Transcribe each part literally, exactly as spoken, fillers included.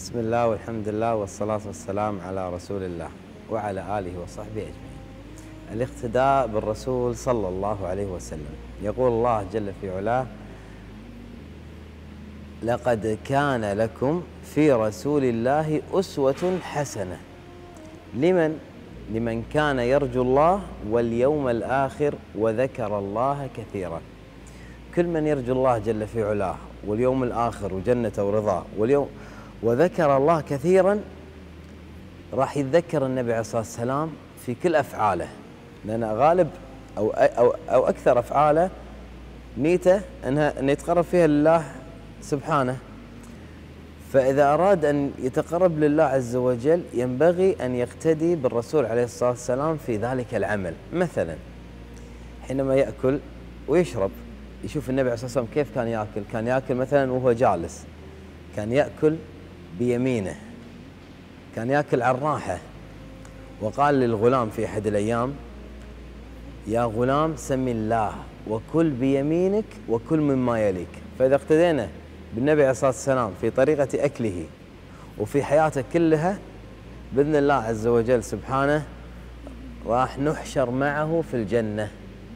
بسم الله والحمد لله والصلاة والسلام على رسول الله وعلى آله وصحبه أجمعين. الاقتداء بالرسول صلى الله عليه وسلم. يقول الله جل في علاه: لقد كان لكم في رسول الله أسوة حسنة لمن لمن كان يرجو الله واليوم الآخر وذكر الله كثيرا. كل من يرجو الله جل في علاه واليوم الآخر وجنته ورضاه واليوم وذكر الله كثيرا راح يتذكر النبي عليه الصلاة والسلام في كل أفعاله، لأن غالب أو أو أو أكثر أفعاله نيته أنها أن يتقرب فيها لله سبحانه. فإذا أراد أن يتقرب لله عز وجل ينبغي أن يقتدي بالرسول عليه الصلاة والسلام في ذلك العمل. مثلا حينما يأكل ويشرب يشوف النبي عليه الصلاة والسلام كيف كان يأكل. كان يأكل مثلا وهو جالس، كان يأكل بيمينه، كان يأكل على الراحة. وقال للغلام في أحد الأيام: يا غلام سم الله وكل بيمينك وكل مما يليك. فإذا اقتدينا بالنبي عليه الصلاة والسلام في طريقة أكله وفي حياته كلها بإذن الله عز وجل سبحانه راح نحشر معه في الجنة.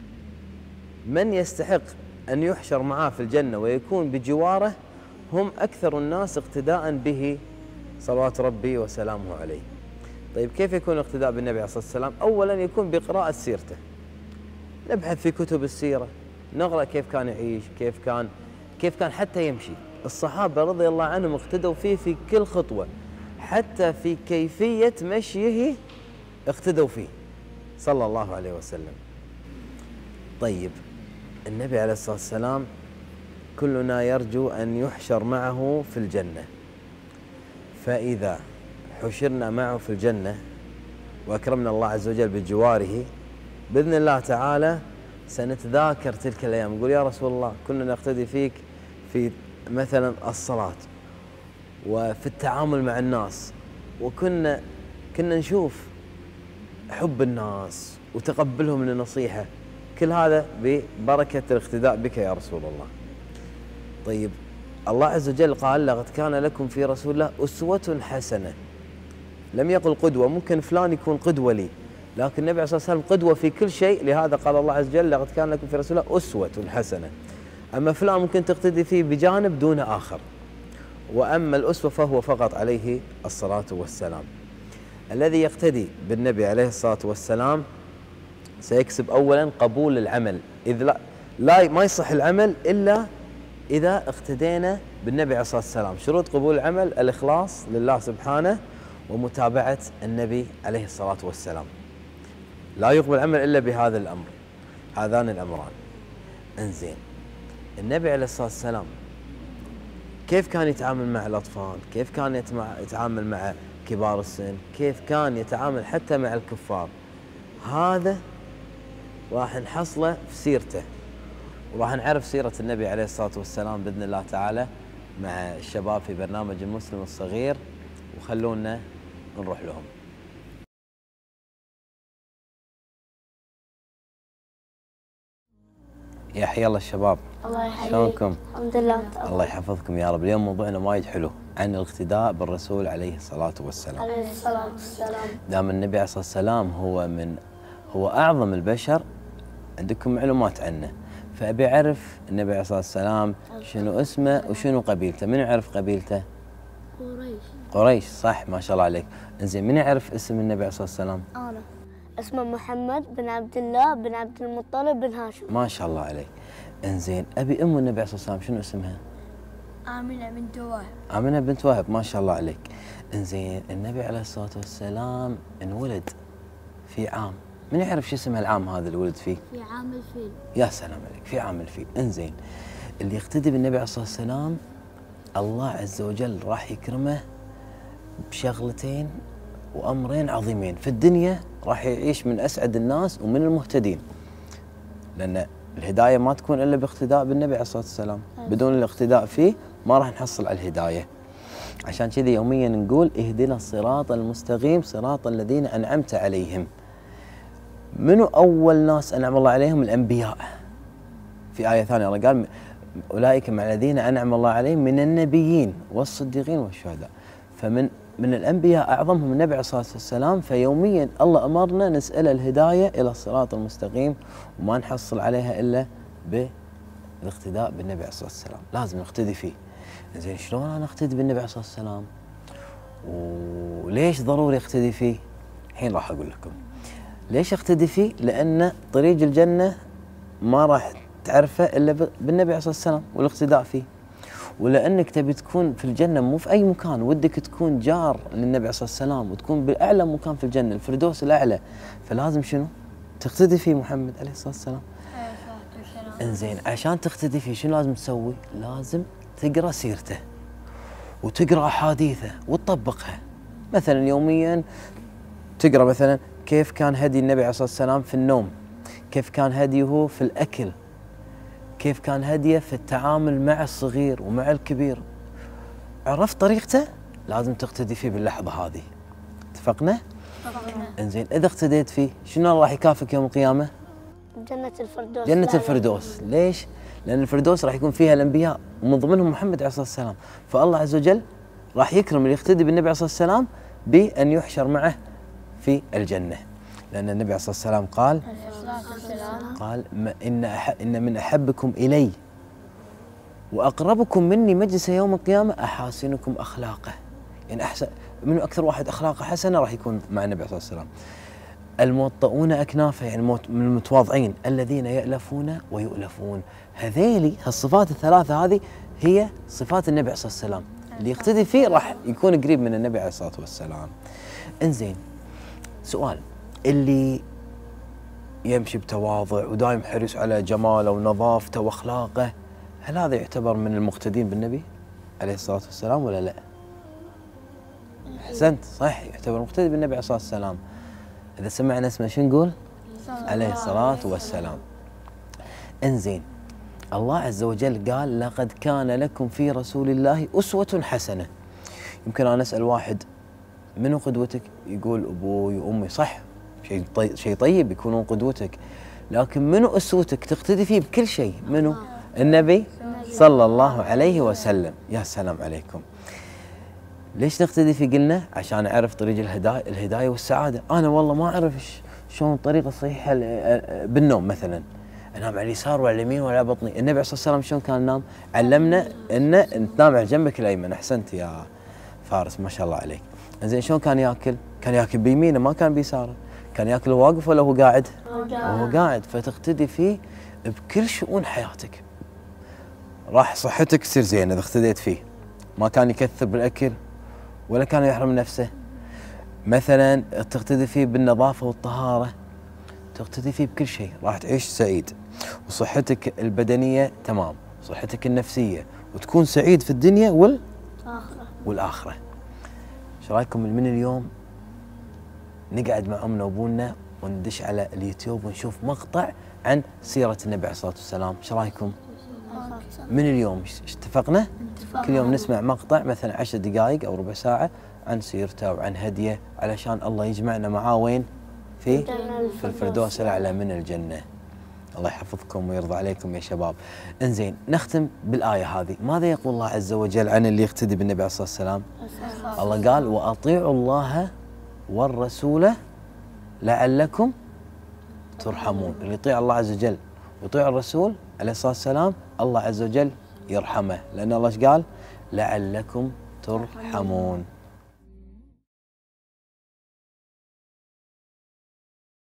من يستحق أن يحشر معه في الجنة ويكون بجواره هم أكثر الناس اقتداء به صلوات ربي وسلامه عليه. طيب كيف يكون الاقتداء بالنبي عليه الصلاة والسلام؟ أولا يكون بقراءة سيرته، نبحث في كتب السيرة، نقرأ كيف كان يعيش، كيف كان كيف كان حتى يمشي. الصحابة رضي الله عنهم اقتدوا فيه في كل خطوة، حتى في كيفية مشيه اقتدوا فيه صلى الله عليه وسلم. طيب النبي عليه الصلاة والسلام كلنا يرجو أن يحشر معه في الجنة، فإذا حشرنا معه في الجنة وأكرمنا الله عز وجل بجواره بإذن الله تعالى سنتذاكر تلك الأيام، نقول: يا رسول الله كنا نقتدي فيك في مثلا الصلاة وفي التعامل مع الناس، وكنا كنا نشوف حب الناس وتقبلهم للنصيحة، كل هذا ببركة الاقتداء بك يا رسول الله. طيب الله عز وجل قال: لقد كان لكم في رسول الله أسوة حسنة. لم يقل قدوة، ممكن فلان يكون قدوة لي، لكن النبي عليه الصلاة والسلام قدوة في كل شيء. لهذا قال الله عز وجل: لقد كان لكم في رسول الله أسوة حسنة. أما فلان ممكن تقتدي فيه بجانب دون آخر، وأما الأسوة فهو فقط عليه الصلاة والسلام. الذي يقتدي بالنبي عليه الصلاة والسلام سيكسب أولا قبول العمل، إذ لا, لا ما يصح العمل إلا إذا اقتدينا بالنبي عليه الصلاة والسلام. شروط قبول العمل: الإخلاص لله سبحانه ومتابعة النبي عليه الصلاة والسلام. لا يقبل العمل إلا بهذا الأمر، هذان الأمران. انزين، النبي عليه الصلاة والسلام كيف كان يتعامل مع الأطفال؟ كيف كان يتعامل مع كبار السن؟ كيف كان يتعامل حتى مع الكفار؟ هذا راح نحصله في سيرته، وراح نعرف سيرة النبي عليه الصلاة والسلام بإذن الله تعالى مع الشباب في برنامج المسلم الصغير، وخلونا نروح لهم. يا حي الله الشباب، الله يحييك. شلونكم؟ الحمد لله. الله يحفظكم يا رب. اليوم موضوعنا وايد حلو عن الاقتداء بالرسول عليه الصلاة والسلام. عليه الصلاة والسلام. دام النبي عليه الصلاة والسلام هو من هو أعظم البشر، عندكم معلومات عنه، فأبي أعرف النبي عليه الصلاة والسلام شنو اسمه وشنو قبيلته. من يعرف قبيلته؟ قريش. قريش، صح، ما شاء الله عليك. انزين، من يعرف اسم النبي عليه الصلاة والسلام؟ أنا اسمه محمد بن عبد الله بن عبد المطلب بن هاشم. ما شاء الله عليك. انزين، أبي أم النبي عليه الصلاة والسلام شنو اسمها؟ آمنة بنت وهب. آمنة بنت وهب، ما شاء الله عليك. انزين، النبي عليه الصلاة والسلام انولد في عام، من يعرف شو اسم العام هذا اللي ولد فيه؟ في عام الفيل. يا سلام عليك، في عام الفيل. انزين، اللي يقتدي بالنبي عليه الصلاة والسلام الله عز وجل راح يكرمه بشغلتين وأمرين عظيمين في الدنيا، راح يعيش من أسعد الناس ومن المهتدين، لأن الهداية ما تكون إلا باقتداء بالنبي عليه الصلاة والسلام. بدون الاقتداء فيه ما راح نحصل على الهداية. عشان كذا يوميا نقول: اهدنا الصراط المستقيم صراط الذين أنعمت عليهم. منو أول ناس أنعم الله عليهم؟ الأنبياء. في آية ثانية الله قال: أولئك مع الذين أنعم الله عليهم من النبيين والصديقين والشهداء. فمن من الأنبياء أعظمهم النبي عليه الصلاة والسلام، فيوميا الله أمرنا نسأل الهداية إلى الصراط المستقيم، وما نحصل عليها إلا بالاقتداء بالنبي عليه الصلاة والسلام. لازم نقتدي فيه. زين شلون أنا أقتدي بالنبي عليه الصلاة والسلام؟ وليش ضروري أقتدي فيه؟ الحين راح أقول لكم. ليش أقتدي فيه؟ لأن طريق الجنة ما راح تعرفه إلا بالنبي عليه الصلاة والسلام والاقتداء فيه. ولأنك تبي تكون في الجنة مو في أي مكان، ودك تكون جار للنبي عليه الصلاة والسلام وتكون بأعلى مكان في الجنة، الفردوس الأعلى، فلازم شنو؟ تقتدي فيه محمد عليه الصلاة والسلام. انزين عشان تقتدي فيه شنو لازم تسوي؟ لازم تقرأ سيرته وتقرأ أحاديثه وتطبقها. مثلا يوميا تقرأ مثلا كيف كان هدي النبي عليه الصلاة والسلام في النوم، كيف كان هديه في الأكل، كيف كان هديه في التعامل مع الصغير ومع الكبير. عرفت طريقته؟ لازم تقتدي فيه باللحظة هذه. اتفقنا؟ اتفقنا. انزين إذا اقتديت فيه شنو راح يكافئك يوم القيامة؟ جنة الفردوس. جنة الفردوس. ليش؟ لأن الفردوس راح يكون فيها الأنبياء ومن ضمنهم محمد عليه الصلاة والسلام، فالله عز وجل راح يكرم اللي يقتدي بالنبي عليه الصلاة والسلام بأن يحشر معه في الجنة. لأن النبي عليه الصلاة والسلام قال قال ما إن أح إن من أحبكم إلي وأقربكم مني مجلس يوم القيامة أحاسنكم أخلاقه. يعني أحسن من أكثر واحد أخلاقه حسنة راح يكون مع النبي عليه الصلاة والسلام. الموطؤون أكنافه، يعني من المتواضعين، الذين يألفون ويؤلفون. هذيلي هالصفات الثلاثة هذه هي صفات النبي عليه الصلاة والسلام، اللي يقتدي فيه راح يكون قريب من النبي عليه الصلاة والسلام. انزين سؤال، اللي يمشي بتواضع ودائم حريص على جماله ونظافته واخلاقه، هل هذا يعتبر من المقتدين بالنبي عليه الصلاة والسلام ولا لا؟ احسنت، صح، يعتبر مقتدي بالنبي عليه الصلاة والسلام. إذا سمعنا اسمه شو نقول؟ عليه الصلاة والسلام. انزين الله عز وجل قال لقد كان لكم في رسول الله أسوة حسنة. يمكن أنا أسأل واحد منو قدوتك؟ يقول أبوي وأمي. صح، شيء طيب، شيء طيب يكونون قدوتك، لكن منو أسوتك تقتدي فيه بكل شيء؟ منو؟ النبي صلى الله عليه وسلم. يا سلام عليكم. ليش نقتدي فيه؟ قلنا عشان أعرف طريق الهداية الهداية والسعادة. أنا والله ما أعرف شلون الطريقة الصحيحة بالنوم، مثلا أنام على اليسار ولا اليمين ولا على بطني. النبي عليه الصلاة والسلام شلون كان ينام؟ علمنا أن تنام على جنبك الأيمن. أحسنت يا فارس، ما شاء الله عليك. زين شلون كان ياكل؟ كان ياكل بيمينه ما كان بيساره. كان ياكل وهو واقف ولا هو قاعد؟ وهو قاعد. فتقتدي فيه بكل شؤون حياتك. راح صحتك تصير زينه اذا اقتديت فيه. ما كان يكثر بالاكل ولا كان يحرم نفسه. مثلا تقتدي فيه بالنظافه والطهاره، تقتدي فيه بكل شيء، راح تعيش سعيد وصحتك البدنيه تمام، صحتك النفسيه، وتكون سعيد في الدنيا والآخرة. والآخرة. ايش رايكم من اليوم نقعد مع امنا وابونا وندش على اليوتيوب ونشوف مقطع عن سيرة النبي عليه الصلاة والسلام؟ ايش رايكم؟ من اليوم اتفقنا؟ كل يوم نسمع مقطع مثلا عشر دقائق او ربع ساعة عن سيرته وعن هديه، علشان الله يجمعنا معاه وين؟ في في الفردوس الأعلى من الجنة. الله يحفظكم ويرضى عليكم يا شباب. انزين نختم بالآية هذه. ماذا يقول الله عز وجل عن اللي يقتدي بالنبي عليه الصلاة والسلام؟ الله قال وأطيعوا الله والرسول لعلكم ترحمون. اللي يطيع الله عز وجل ويطيع الرسول عليه الصلاة والسلام الله عز وجل يرحمه، لأن الله ايش قال؟ لعلكم ترحمون.